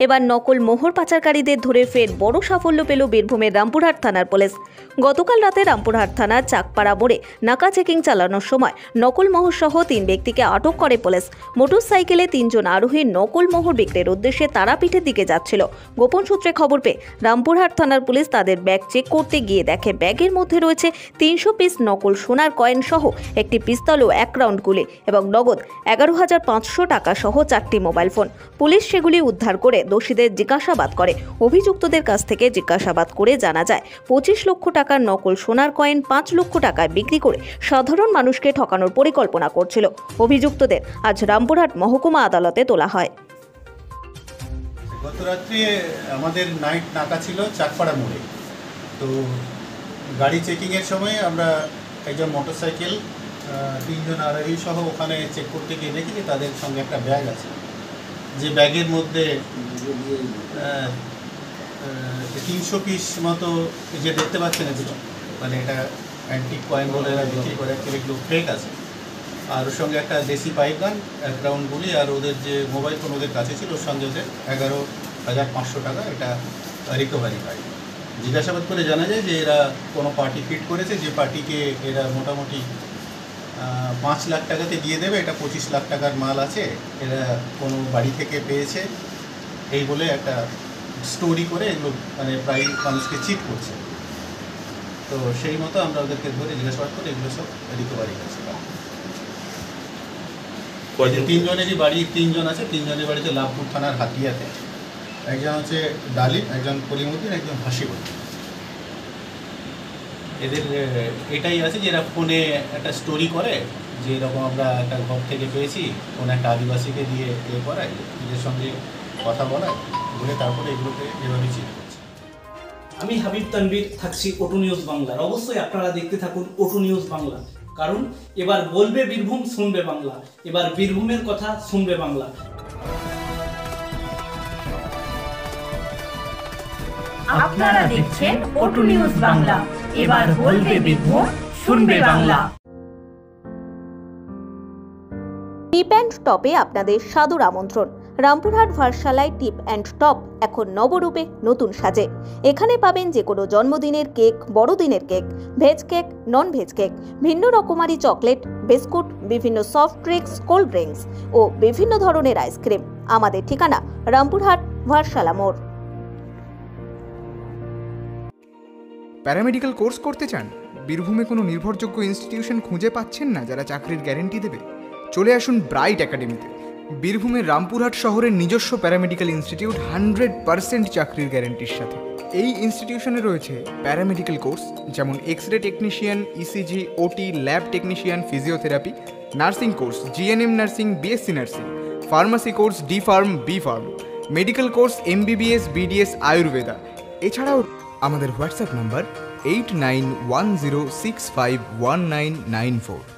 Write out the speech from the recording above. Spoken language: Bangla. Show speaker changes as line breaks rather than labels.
এবার নকল মোহর পাচারকারীদের ধরে ফের বড় সাফল্য পেল বীরভূমের রামপুরহাট থানার পুলিশ। গতকাল রাতে রামপুরহাট থানার চাকপাড়া মোড়ে নাকা চেকিং চালানোর সময় নকল মোহর সহ 3 ব্যক্তিকে আটক করে পুলিশ। মোটরসাইকেলে 3 জন আরোহী নকল মোহর বিক্রির উদ্দেশ্যে তারাপীঠের দিকে যাচ্ছিল। গোপন সূত্রে খবর পেয়ে রামপুরহাট থানার পুলিশ তাদের ব্যাগ চেক করতে গিয়ে দেখে ব্যাগের মধ্যে রয়েছে 300 পিস নকল সোনার কয়েন সহ একটি পিস্তল ও 1 রাউন্ড গুলি এবং নগদ 11,500 টাকা সহ 4টি মোবাইল ফোন। পুলিশ সেগুলি উদ্ধার করে দোষীদের জিজ্ঞাসাবাদ করে। অভিযুক্তদের কাছ থেকে জিজ্ঞাসাবাদ করে জানা যায় 25 লক্ষ টাকার নকল সোনার কয়েন 5 লক্ষ টাকায় বিক্রি করে সাধারণ মানুষকে ঠকানোর পরিকল্পনা করছিল। অভিযুক্তদের আজ রামপুরহাট মহকুমা আদালতে তোলা হয়।
গত রাত্রে আমাদের নাইট নাকা ছিল চাকপাড়া মোড়ে। তো গাড়ি চেকিংয়ের সময় আমরা একজন মোটরসাইকেল 3 জন আরোহী সহ ওখানে চেক করতে গিয়ে দেখি যে তাদের সঙ্গে একটা ব্যাগ আছে, যে ব্যাগের মধ্যে 300 পিস মতো যে দেখতে পাচ্ছেন এগুলো, মানে এটা অ্যান্টিক কয়েন বলে এরা বিক্রি করে, এগুলো ফেক আছে। আর ওর সঙ্গে একটা দেশি পাইপ গান, 1 রাউন্ড গুলি, আর ওদের যে মোবাইল ফোন ওদের কাছে ছিল ওর সঙ্গে ওদের 11,500 টাকা এটা রিকভারি পায়। জিজ্ঞাসাবাদ করে জানা যায় যে এরা কোনো পার্টি ফিট করেছে, যে পার্টিকে এরা মোটামুটি 5 লাখ টাকাতে দিয়ে দেবে, এটা 25 লাখ টাকার মাল আছে, এরা কোনো বাড়ি থেকে পেয়েছে এই বলে একটা স্টোরি করে এগুলো মানে প্রায় মানুষকে চিট করছে। তো সেই মতো আমরা ওদেরকে ধরে জিজ্ঞাসাবাদ করে এগুলো সব রিকভারি করছি। 3 জনেরই বাড়ি, 3 জন আছে, 3 জনের বাড়িতে লাভপুর থানার হাতিয়াতে। একজন হচ্ছে ডালিম, একজন কলিমুদ্দিন, একজন হাসিবুদ্দিন। এদের এটাই আছে যে এরা ফোনে একটা স্টোরি করে যে এরকম আমরা একটা ঘর থেকে পেয়েছি, কোনো একটা আদিবাসীকে দিয়ে করায়, এদের সঙ্গে কথা বলায়, বলে তারপরে এগুলোকে এভাবে চিট করছে।
আমি হাবিব তানভীর, থাকছি ওটু নিউজ বাংলার। অবশ্যই আপনারা দেখতে থাকুন ওটু নিউজ বাংলা, কারণ এবার বলবে বীরভূম, শুনবে বাংলা। এবার বীরভূমের কথা শুনবে বাংলা।
আপনারা দেখছেন ওটু নিউজ বাংলা, এবার বলবে বীরভূম, শুনবে বাংলা।
টিপ অ্যান্ড টপে আপনাদের সাদর আমন্ত্রণ। রামপুরহাট ভার্সালায় টিপ অ্যান্ড টপ এখন নবরূপে নতুন সাজে। এখানে পাবেন যে কোনো জন্মদিনের কেক, বড়দিনের cake, veg cake, non veg cake, ভিন্ন রকমারি চকলেট, বিস্কুট, বিভিন্ন সফট ড্রিঙ্কস, কোল্ড ড্রিঙ্কস ও বিভিন্ন ধরনের আইসক্রিম। আমাদের ঠিকানা রামপুরহাট ভার্সালা মোড়।
প্যারামেডিক্যাল কোর্স করতে চান? বীরভূমে কোনো নির্ভরযোগ্য ইনস্টিটিউশন খুঁজে পাচ্ছেন না যারা চাকরির গ্যারেন্টি দেবে? চলে আসুন ব্রাইট একাডেমিতে। বীরভূমের রামপুরহাট শহরের নিজস্ব প্যারামেডিক্যাল ইনস্টিটিউট, 100% চাকরির গ্যারেন্টির সাথে। এই ইনস্টিটিউশনে রয়েছে প্যারামেডিক্যাল কোর্স যেমন X-ray technician, ECG, OT, lab technician, physiotherapy, nursing course, GNM nursing, BSc nursing, pharmacy course, D pharm, B pharm, medical course, MBBS, BDS, Ayurveda. এছাড়াও আমাদের হোয়াটসঅ্যাপ নাম্বার 8910651994।